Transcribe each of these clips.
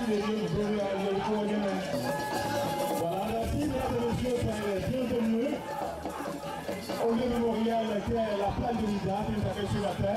les lieux de voilà, merci mesdames et messieurs, bienvenue au lieu mémorial qui est la plage de Ouidah, qui nous appelle sur la terre.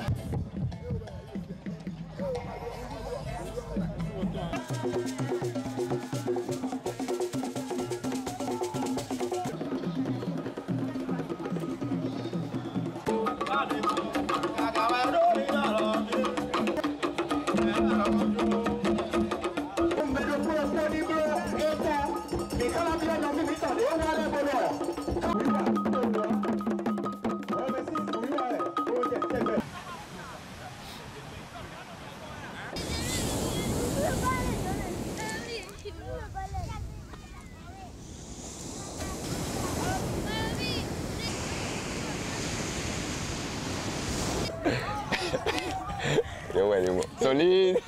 Solide.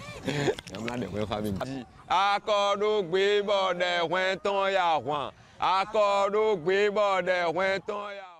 Accord au gbé bordel, ouin ton ya ouin. Accord au gbé bordel, ouin ton ya.